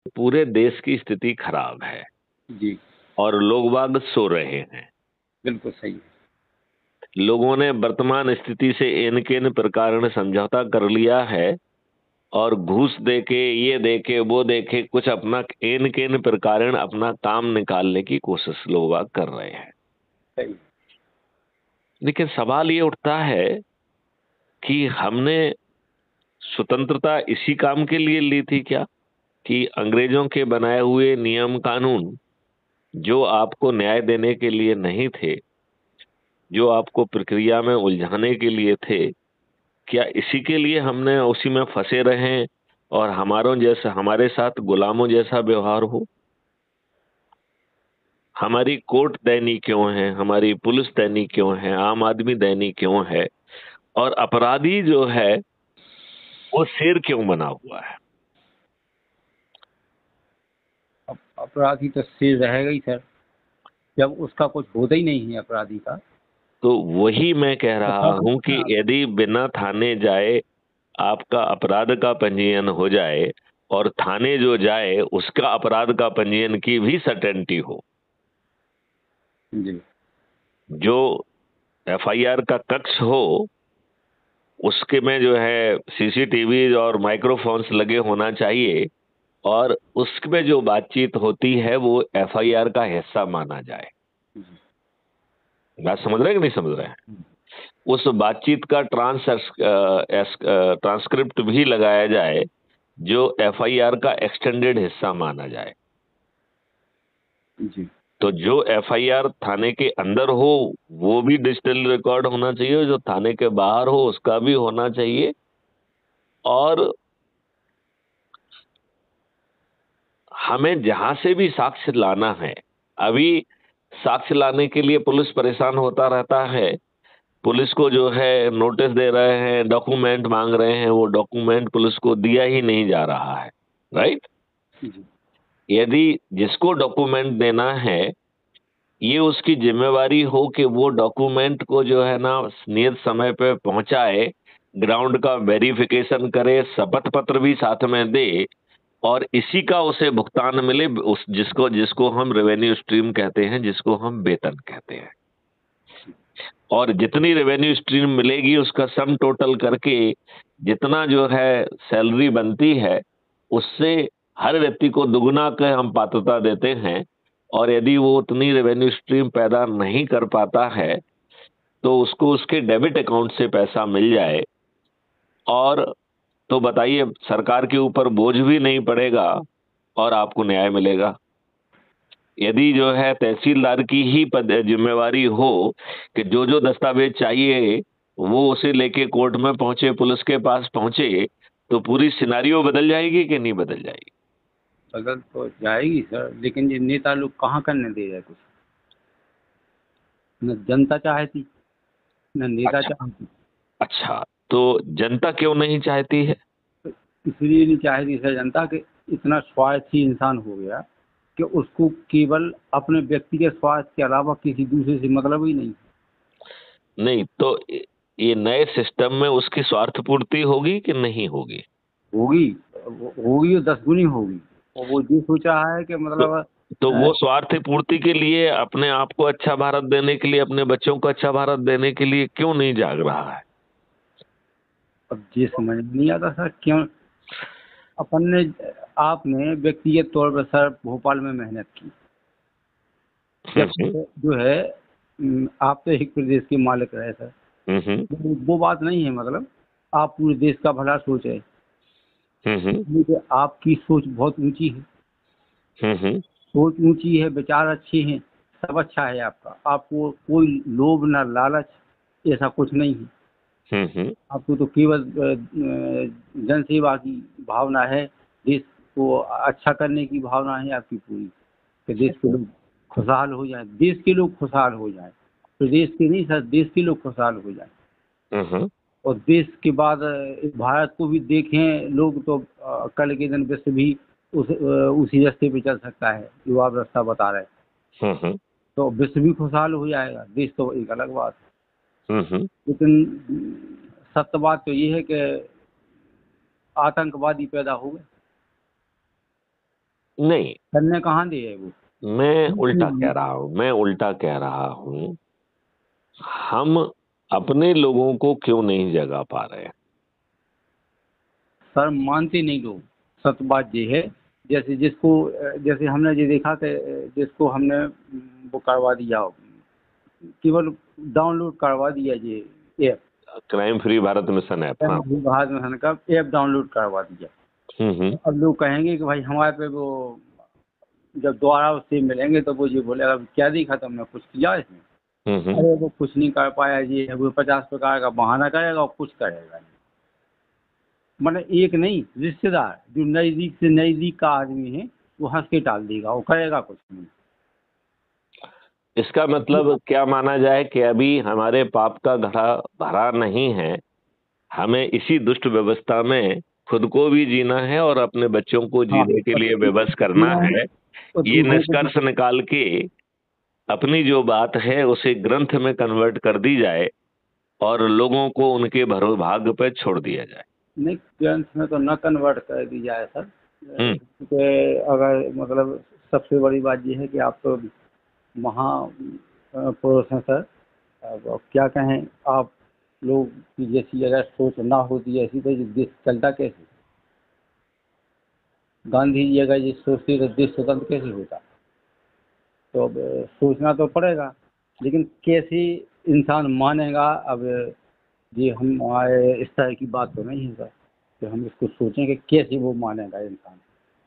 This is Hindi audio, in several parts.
पूरे देश की स्थिति खराब है जी और लोग बाग सो रहे हैं। बिल्कुल सही है। लोगों ने वर्तमान स्थिति से इन किन प्रकार ने समझौता कर लिया है और घूस दे के, ये दे के, वो दे के कुछ अपना इन किन प्रकार अपना काम निकालने की कोशिश लोग बाग कर रहे हैं। सही। लेकिन सवाल ये उठता है कि हमने स्वतंत्रता इसी काम के लिए ली थी क्या, कि अंग्रेजों के बनाए हुए नियम कानून जो आपको न्याय देने के लिए नहीं थे, जो आपको प्रक्रिया में उलझाने के लिए थे, क्या इसी के लिए हमने उसी में फंसे रहें और हमारे साथ गुलामों जैसा व्यवहार हो? हमारी कोर्ट दैनी क्यों है, हमारी पुलिस दैनी क्यों है, आम आदमी दैनी क्यों है, और अपराधी जो है वो शेर क्यों बना हुआ है? अपराधी तो शेर रहेगा ही सर, जब उसका कुछ होता ही नहीं है अपराधी का। तो वही मैं कह रहा तो हूं कि यदि बिना थाने जाए आपका अपराध का पंजीयन हो जाए और थाने जो जाए उसका अपराध का पंजीयन की भी सर्टेनिटी हो, जी जो एफआईआर का कक्ष हो उसके में जो है सीसीटीवी और माइक्रोफोन्स लगे होना चाहिए, और उसमें जो बातचीत होती है वो एफआईआर का हिस्सा माना जाए। बात समझ रहे हैं कि नहीं समझ रहे हैं? उस बातचीत का ट्रांसक्रिप्ट भी लगाया जाए जो एफआईआर का एक्सटेंडेड हिस्सा माना जाए। जी तो जो एफआईआर थाने के अंदर हो वो भी डिजिटल रिकॉर्ड होना चाहिए, जो थाने के बाहर हो उसका भी होना चाहिए। और हमें जहां से भी साक्ष्य लाना है, अभी साक्ष्य लाने के लिए पुलिस परेशान होता रहता है, पुलिस को जो है नोटिस दे रहे हैं, डॉक्यूमेंट मांग रहे हैं, वो डॉक्यूमेंट पुलिस को दिया ही नहीं जा रहा है। राइट? जी यदि जिसको डॉक्यूमेंट देना है ये उसकी जिम्मेवारी हो कि वो डॉक्यूमेंट को जो है ना नियत समय पे पहुंचाए, ग्राउंड का वेरिफिकेशन करे, शपथ पत्र भी साथ में दे, और इसी का उसे भुगतान मिले, उस जिसको जिसको हम रेवेन्यू स्ट्रीम कहते हैं, जिसको हम वेतन कहते हैं। और जितनी रेवेन्यू स्ट्रीम मिलेगी उसका सम टोटल करके जितना जो है सैलरी बनती है उससे हर व्यक्ति को दुगना के हम पात्रता देते हैं। और यदि वो उतनी रेवेन्यू स्ट्रीम पैदा नहीं कर पाता है तो उसको उसके डेबिट अकाउंट से पैसा मिल जाए, और तो बताइए सरकार के ऊपर बोझ भी नहीं पड़ेगा और आपको न्याय मिलेगा। यदि जो है तहसीलदार की ही जिम्मेवारी हो कि जो जो दस्तावेज चाहिए वो उसे लेके कोर्ट में पहुंचे, पुलिस के पास पहुंचे, तो पूरी सिनारियो बदल जाएगी कि नहीं बदल जाएगी? बदल तो जाएगी सर, लेकिन ये नेता लोग कहाँ करने दे रहे कुछ। न जनता चाहती, न नेता अच्छा। चाहती। अच्छा, तो जनता क्यों नहीं चाहती है? तो इसलिए नहीं चाहती सर जनता के, इतना स्वार्थी इंसान हो गया कि उसको केवल अपने व्यक्तिगत स्वार्थ के अलावा किसी दूसरे से मतलब ही नहीं। नहीं तो ये नए सिस्टम में उसकी स्वार्थ पूर्ति होगी कि नहीं होगी? होगी, होगी और 10 गुनी होगी। और वो ये सोचा है कि तो मतलब तो अ, वो स्वार्थ पूर्ति के लिए अपने आप को अच्छा भारत देने के लिए, अपने बच्चों को अच्छा भारत देने के लिए क्यों नहीं जाग रहा है? अब ये समझ में नहीं आता सर क्यों। अपन ने, आपने व्यक्तिगत तौर पर सर भोपाल में मेहनत की, जब हम्म जो है आप तो एक प्रदेश के मालिक रहे सर। हम्म वो बात नहीं है, मतलब आप पूरे देश का भला सोचे, हम्म इसलिए आपकी सोच बहुत ऊंची है। हम्म सोच ऊंची है, विचार अच्छे हैं, सब अच्छा है आपका। आपको कोई लोभ ना लालच ऐसा कुछ नहीं है। हम्म आपको तो केवल जन सेवा की भावना है, देश को अच्छा करने की भावना है आपकी पूरी, कि देश के लोग खुशहाल हो जाए, देश के लोग खुशहाल हो जाए, प्रदेश के नहीं सर, देश के लोग खुशहाल हो जाए। हम्म और देश के बाद भारत को भी देखें लोग तो कल के दिन विश्व भी उसी रास्ते पे चल सकता है जो आप रास्ता बता रहे हैं। हम्म तो विश्व भी खुशहाल हो जाएगा, देश तो एक अलग बात है। हम्म लेकिन सत्य बात तो ये है कि आतंकवादी पैदा हो गए। नहीं, करने कहाँ दे है वो। मैं उल्टा कह रहा हूँ, हम अपने लोगों को क्यों नहीं जगा पा रहे हैं? सर मानते नहीं लोग, सत्य बात ये है। जैसे जिसको जैसे हमने ये देखा कि जिसको हमने वो करवा दिया, केवल डाउनलोड करवा दिया ये app, crime free Bharat mission app. हाँ। भारत मिशन का ऐप डाउनलोड करवा दिया। हम्म। अब लोग कहेंगे कि भाई हमारे पे वो, जब दोबारा उससे मिलेंगे तो वो ये बोलेगा क्या दिखा तुमने, कुछ किया इसमें। हम्म। अरे वो कुछ नहीं कर पाया, ये है वो 50 प्रकार का बहाना करेगा और कुछ करेगा नहीं। मतलब एक नहीं, रिश्तेदार जो नजदीक से नजदीक का आदमी है वो हंस के टाल देगा, वो करेगा कुछ नहीं। इसका मतलब क्या माना जाए कि अभी हमारे पाप का घड़ा भरा नहीं है, हमें इसी दुष्ट व्यवस्था में खुद को भी जीना है और अपने बच्चों को हाँ, जीने के लिए विवश करना है। तो ये दूसरों को निष्कर्ष निकाल के अपनी जो बात है उसे ग्रंथ में कन्वर्ट कर दी जाए और लोगों को उनके भाग्य पे छोड़ दिया जाए। नहीं, ग्रंथ में तो न कन्वर्ट कर दी जाए सर। क्योंकि अगर मतलब सबसे बड़ी बात ये है कि आप तो महा पुरुष हैं सर। अब क्या कहें, आप लोग की जैसी अगर सोच ना होती ऐसी तो ये देश चलता कैसे। गांधी जी अगर ये सोचते तो देश स्वतंत्र कैसे होता। तो अब सोचना तो पड़ेगा, लेकिन कैसे इंसान मानेगा। अब ये हमारे इस तरह की बात तो नहीं है सर कि हम इसको सोचें कि कैसे वो मानेगा इंसान।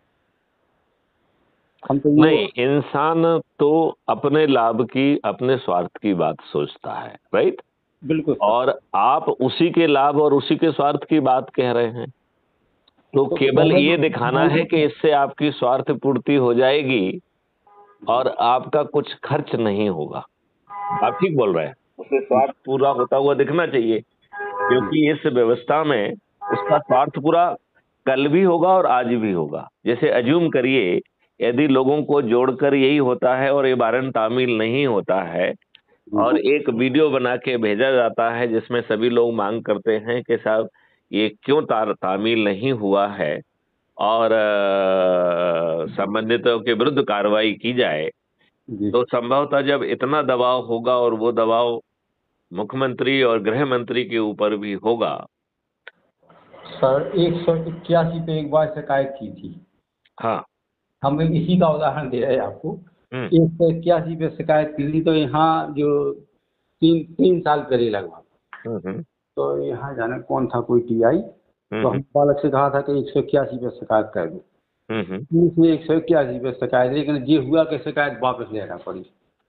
हम तो ये नहीं, इंसान तो अपने लाभ की, अपने स्वार्थ की बात सोचता है, राइट। बिल्कुल सर। और आप उसी के लाभ और उसी के स्वार्थ की बात कह रहे हैं, तो तो केवल ये दिखाना है कि इससे आपकी स्वार्थ पूर्ति हो जाएगी और आपका कुछ खर्च नहीं होगा। आप ठीक बोल रहे हैं, उससे स्वार्थ पूरा होता हुआ दिखना चाहिए, क्योंकि इस व्यवस्था में उसका स्वार्थ पूरा कल भी होगा और आज भी होगा। जैसे अज्यूम करिए, यदि लोगों को जोड़कर यही होता है और ये बारन तामील नहीं होता है और एक वीडियो बना के भेजा जाता है जिसमें सभी लोग मांग करते हैं कि साहब ये क्यों तामील नहीं हुआ है और संबंधितों के विरुद्ध कार्रवाई की जाए, तो संभवतः जब इतना दबाव होगा और वो दबाव मुख्यमंत्री और गृह मंत्री के ऊपर भी होगा। सर 181 पे एक बार शिकायत की थी। हाँ। हम इसी का उदाहरण दे रहे हैं आपको। 181 पे शिकायत की थी, तो यहाँ जो 3 साल पहले लगभग, तो यहाँ जाने कौन था, कोई टीआई, तो हम बालक से कहा था कि 181 पे शिकायत कर दो। 181 पे शिकायत, लेकिन ये हुआ कि शिकायत वापस लेना पड़ी।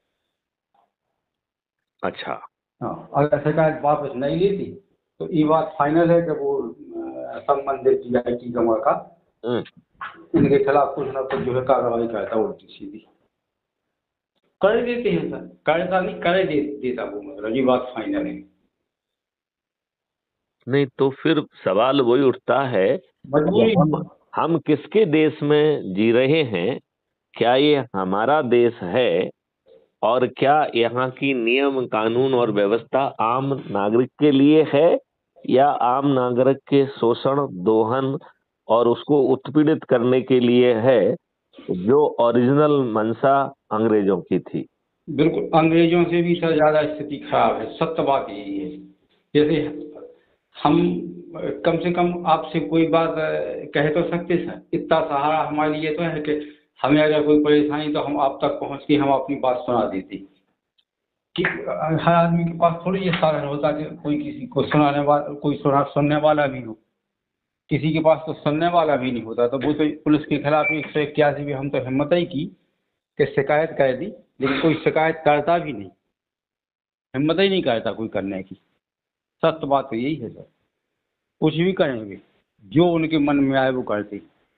अच्छा। हाँ, अगर शिकायत वापस नहीं लेती तो ये बात फाइनल है कि वो संबंधित टीआई की कमर का इनके खिलाफ कुछ ना कुछ जो है कार्रवाई करता, उल्टी सीधी कर देते हैं सर। करता नहीं, कर देता वो, मतलब ये बात फाइनल है। नहीं तो फिर सवाल वही उठता है कि हम किसके देश में जी रहे हैं? क्या ये हमारा देश है? और क्या यहाँ की नियम कानून और व्यवस्था आम नागरिक के लिए है या आम नागरिक के शोषण, दोहन और उसको उत्पीड़ित करने के लिए है, जो ओरिजिनल मंशा अंग्रेजों की थी? बिल्कुल, अंग्रेजों से भी सर ज़्यादा स्थिति खराब है। सत्य बात यही है। जैसे हम कम से कम आपसे कोई बात कह तो सकते सर, इतना सहारा हमारे लिए तो है कि हमें अगर कोई परेशानी तो हम आप तक पहुंच के हम अपनी बात सुना देते। कि हर आदमी के पास थोड़ी ये साधन होता कि कोई किसी को सुनाने वाला, कोई सुनने वाला भी हो। किसी के पास तो सुनने वाला भी नहीं होता, तो वो तो पुलिस के खिलाफ 181 भी हम तो हिम्मत ही की कि शिकायत कर दी, लेकिन कोई शिकायत करता भी नहीं, हिम्मत ही नहीं करता कोई करने की। सत्य बात तो यही है सर। कुछ भी करेंगे, जो उनके मन में आए वो करते।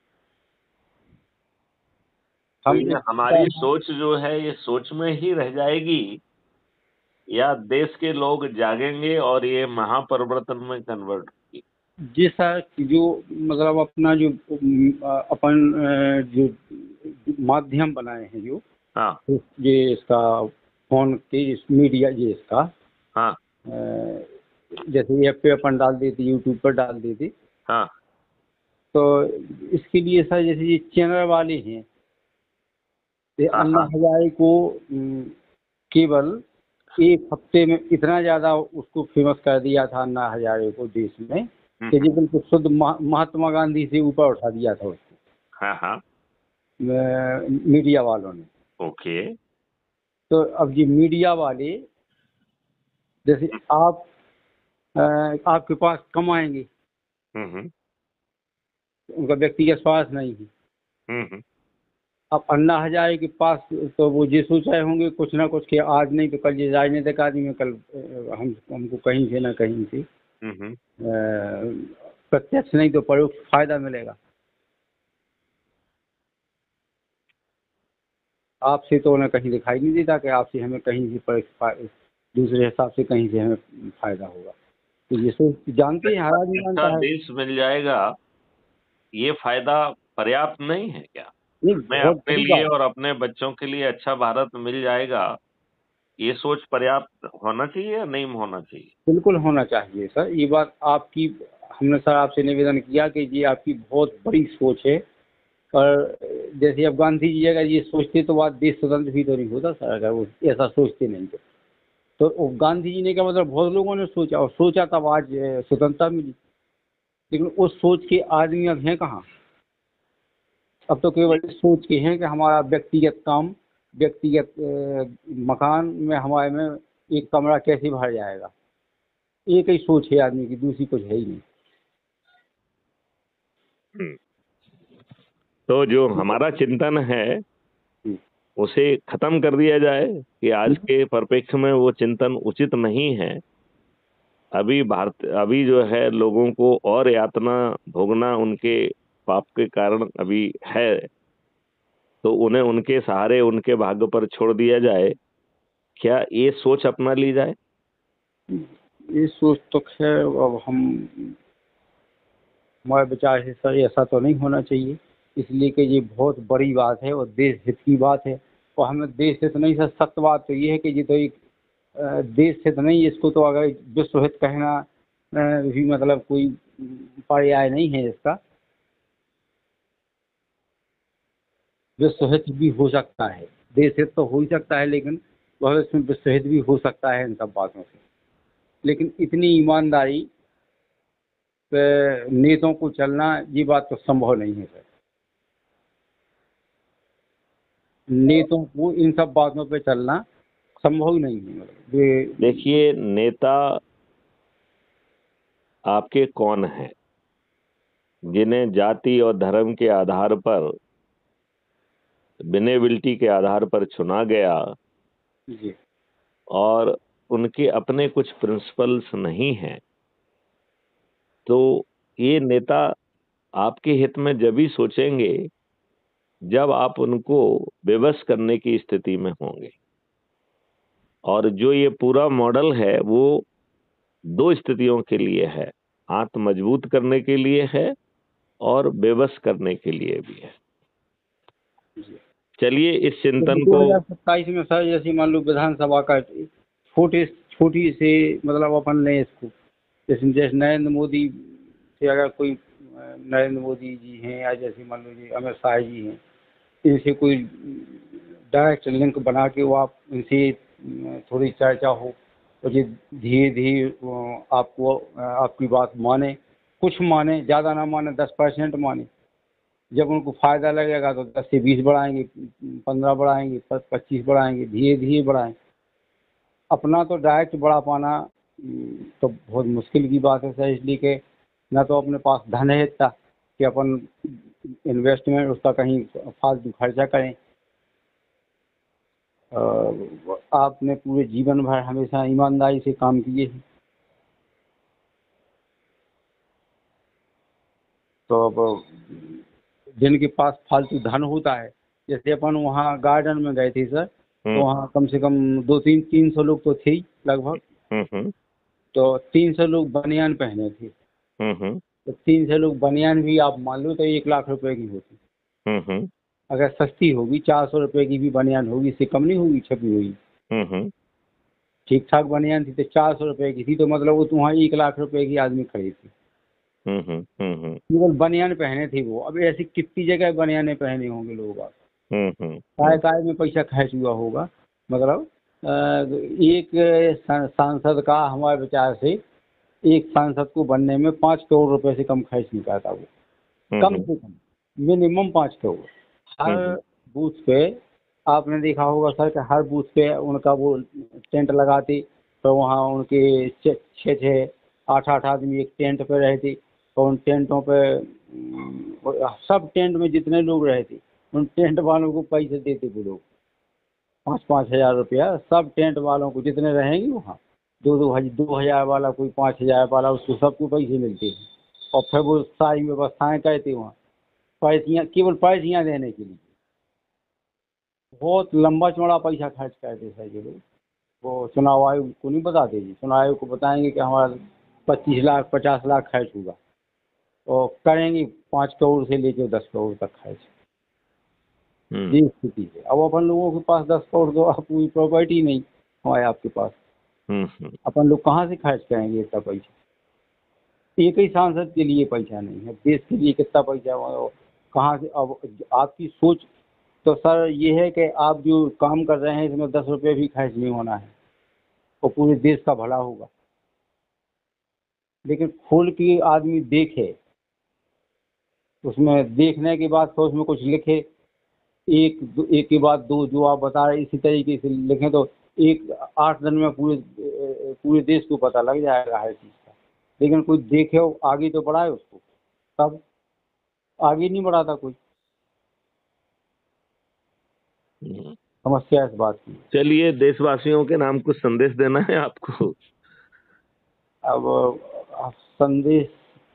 तो ये हमारी सोच जो है ये सोच में ही रह जाएगी या देश के लोग जागेंगे और ये महापरिवर्तन में कन्वर्ट होगी? जी सर, जो मतलब अपना जो अपन जो माध्यम बनाए हैं जो, हाँ। ये इसका फोन के इस मीडिया ये इसका, हाँ। जैसे ऐप पे अपन डाल देते, यूट्यूब पर डाल देते। हाँ। तो इसके लिए सर जैसे ये चैनल वाले हैं ये हाँ अन्ना हाँ। हजारे को केवल एक हफ्ते में इतना ज्यादा उसको फेमस कर दिया था अन्ना हजारे को देश में, कि जी बिल्कुल शुद्ध महात्मा गांधी से ऊपर उठा दिया था उसको हाँ हाँ। मीडिया वालों ने। ओके। तो अब ये मीडिया वाले, जैसे आप आपके पास कम आएंगे, हम्म उनका व्यक्तिगत स्वार्थ नहीं है। हम्म। अब अन्ना हजारे के पास तो वो ये सोच रहे होंगे कुछ ना कुछ कि आज नहीं तो कल ये राजनीतिक आदमी में कल हमको कहीं से ना कहीं से हम्म। प्रत्यक्ष नहीं तो परोक्ष फायदा मिलेगा। आपसे तो उन्हें कहीं दिखाई नहीं देता कि आपसे हमें कहीं से दूसरे हिसाब से कहीं से हमें फायदा होगा। तो ये सोच जानते हैं, हर आदमी अच्छा जानता है। देश मिल जाएगा, ये फायदा पर्याप्त नहीं है क्या? नहीं, मैं बहुत अपने बड़ी लिए बात। और अपने बच्चों के लिए अच्छा भारत मिल जाएगा, ये सोच पर्याप्त होना चाहिए या नहीं होना चाहिए? बिल्कुल होना चाहिए सर, ये बात आपकी। हमने सर आपसे निवेदन किया कि ये आपकी बहुत बड़ी सोच है। और जैसे अब गांधी जी अगर ये सोचते तो बात देश स्वतंत्र भी तो नहीं होता सर, अगर वो ऐसा सोचते नहीं तो वो गांधी जी ने क्या मतलब बहुत लोगों ने सोचा और सोचा तब आज स्वतंत्रता मिली। लेकिन उस सोच के आदमी अब हैं कहाँ? अब तो केवल इस सोच के हैं कि हमारा व्यक्तिगत काम, व्यक्तिगत मकान में हमारे में एक कमरा कैसे भर जाएगा, एक ही सोच है आदमी की, दूसरी कुछ है ही नहीं। हम्म। तो जो हमारा चिंतन है हम्म। उसे खत्म कर दिया जाए कि आज के परिप्रेक्ष्य में वो चिंतन उचित नहीं है। अभी जो है लोगों को और यातना भोगना उनके पाप के कारण अभी है, तो उन्हें उनके सहारे उनके भाग्य पर छोड़ दिया जाए, क्या ये सोच अपना ली जाए? ये सोच तो खैर अब हम, हमारे विचार से सर ऐसा तो नहीं होना चाहिए, इसलिए कि ये बहुत बड़ी बात है और देश हित की बात है। और हमें देश हित नहीं सर, सत्य बात तो ये है कि ये तो एक देश हित नहीं, इसको तो अगर विश्व हित कहना भी मतलब कोई पर्याय नहीं है इसका। विश्व हित भी हो सकता है, देश हित तो हो ही सकता है, लेकिन वह इसमें विश्व हित भी हो सकता है इन सब बातों से। लेकिन इतनी ईमानदारी पे नेताओं को चलना, ये बात तो संभव नहीं है सर। नेताओं को इन सब बातों पे चलना संभव ही नहीं है, मतलब ये। देखिए, नेता आपके कौन हैं? जिन्हें जाति और धर्म के आधार पर, विनेबिलिटी के आधार पर चुना गया जी। और उनके अपने कुछ प्रिंसिपल्स नहीं हैं, तो ये नेता आपके हित में जब ही सोचेंगे जब आप उनको विवश करने की स्थिति में होंगे। और जो ये पूरा मॉडल है वो दो स्थितियों के लिए है, हाथ मजबूत करने के लिए है और बेबस करने के लिए भी है। जी। चलिए इस तो चिंतन को। 2027 में सर जैसे मान लो विधानसभा का छोटी से मतलब अपन लें इसको, जैसे जैसे नरेंद्र मोदी से अगर कोई नरेंद्र मोदी जी हैं या जैसे मान लो जी अमित शाह जी हैं, इनसे कोई डायरेक्ट लिंक बना के वो आप इनसे थोड़ी चर्चा हो, और ये धीरे धीरे आपको आपकी बात माने, कुछ माने, ज़्यादा ना माने, 10% माने। जब उनको फायदा लगेगा तो 10 से 20 बढ़ाएंगे, 15 बढ़ाएंगे, 25 बढ़ाएंगे, धीरे धीरे बढ़ाएं। अपना तो डायरेक्ट बढ़ा पाना तो बहुत मुश्किल की बात है सर, इसलिए कि ना तो अपने पास धन है इतना कि अपन इन्वेस्टमेंट उसका कहीं फालतू खर्चा करें। आपने पूरे जीवन भर हमेशा ईमानदारी से काम किए हैं, तो अब जिनके पास फालतू धन होता है, जैसे अपन वहाँ गार्डन में गए थे सर, तो हम्म वहाँ कम से कम 200-300 लोग तो थे ही लगभग। हम्म तो 300 लोग बनियान पहने थे। हम्म तो 300 लोग बनियान भी आप मान लो तो 1 लाख रुपए की होती। हम्म अगर सस्ती होगी 400 रुपए की भी बनियान होगी, इससे कम नहीं होगी छपी हुई। हम्म ठीक ठाक बनियान थी तो 400 रुपए की थी, तो मतलब वो तो वहाँ 1 लाख रुपए की आदमी खड़ी थी, केवल बनियान पहने थे वो। अब ऐसी कितनी जगह बनियाने पहने होंगे लोग आप। काय काय में पैसा खर्च हुआ होगा, मतलब एक सांसद का हमारे विचार से एक सांसद को बनने में 5 करोड़ रुपए से कम खर्च नहीं करता वो, कम से कम मिनिमम 5 करोड़। हर बूथ पे आपने देखा होगा सर कि हर बूथ पे उनका वो टेंट लगाते, तो वहाँ उनके 6-6 8-8 आदमी एक टेंट पे रहते, और उन टेंटों पे सब टेंट में जितने लोग रहते उन टेंट वालों को पैसे देते वो लोग, 5-5 हजार रुपया सब टेंट वालों को जितने रहेंगे वहाँ, 2-2 हजार वाला, कोई 5 हजार वाला, उसको सबको पैसे मिलते हैं। और फिर वो सारी व्यवस्थाएं करते वहाँ, पैसियाँ, केवल पैसियाँ देने के लिए बहुत लंबा चौड़ा पैसा खर्च करते सर ये लोग। वो चुनाव आयोग को नहीं बताते जी, चुनाव आयोग को बताएंगे कि हमारा 25 लाख 50 लाख खर्च होगा, और करेंगे 5 करोड़ से लेकर 10 करोड़ तक खर्च। ये स्थिति है। अब अपन लोगों के पास 10 करोड़ तो पूरी प्रॉपर्टी नहीं हमारे आपके पास, अपन लोग कहाँ से खर्च करेंगे इतना पैसा? एक ही सांसद के लिए पैसा नहीं है, देश के लिए कितना पैसा कहाँ से? अब आपकी सोच तो सर ये है कि आप जो काम कर रहे हैं इसमें 10 रुपये भी खर्च नहीं होना है और पूरे देश का भला होगा। लेकिन खोल के आदमी देखे, उसमें देखने के बाद तो उसमें कुछ लिखे, एक के बाद दो जो आप बता रहे इसी तरीके से लिखें तो 8 दिन में पूरे देश को पता लग जाएगा हर चीज़ का। लेकिन कोई देखे आगे तो बढ़ाए उसको, तब आगे नहीं बढ़ाता कोई। समस्या इस बात की। चलिए, देशवासियों के नाम कुछ संदेश देना है आपको? अब संदेश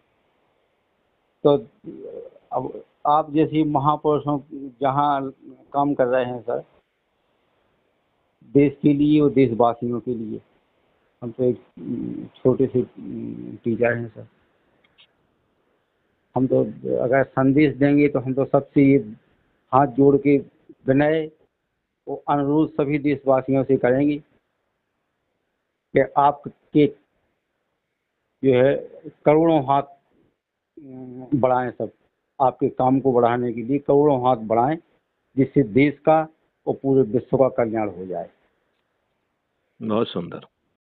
तो अब आप जैसे महापुरुषों जहाँ काम कर रहे हैं सर, देश के लिए और देशवासियों के लिए, हम तो एक छोटे से टीचर हैं सर। हम तो अगर संदेश देंगे तो हम तो सबसे ये हाथ जोड़ के विनय और अनुरोध सभी देशवासियों से करेंगे कि आपके जो है करोड़ों हाथ बढ़ाएं, सब आपके काम को बढ़ाने के लिए करोड़ों हाथ बढ़ाएं, जिससे देश का और पूरे विश्व का कल्याण हो जाए। बहुत सुंदर।